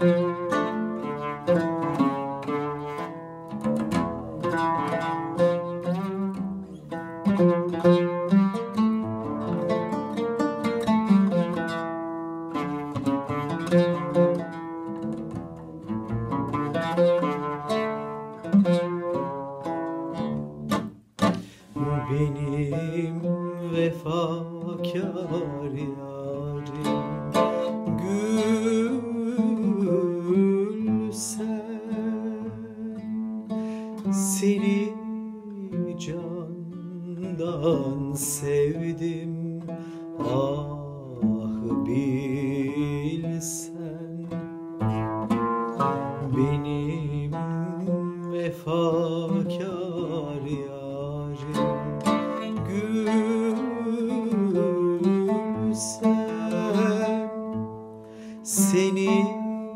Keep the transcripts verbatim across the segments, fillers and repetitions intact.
Benim vefakar yarim gül sen, seni candan sevdim ah bilsen. Benim vefakar yarim gül sen, seni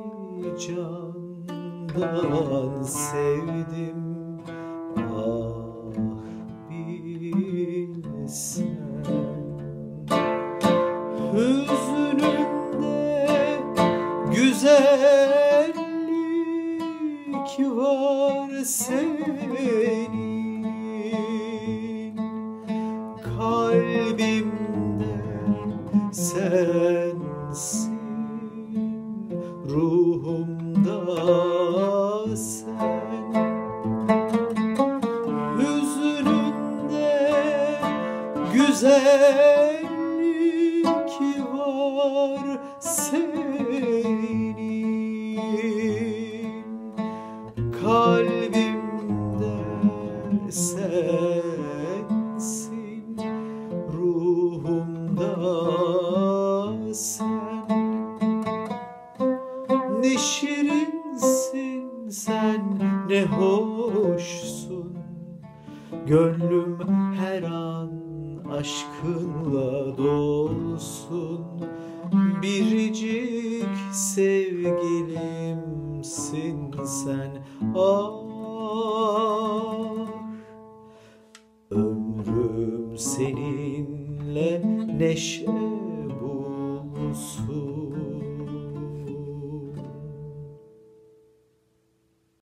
candan sevdim ah bilsen. Hüznünde güzellik var senin, kalbimde sensin, ruhumda sen. Hüznünde güzellik var senin, kalbimde sensin, ruhumda sen. Ne şirinsin sen, ne hoşsun, gönlüm her an aşkınla dolsun. Biricik sevgilimsin sen ah. Ömrüm seninle neşe bulsun.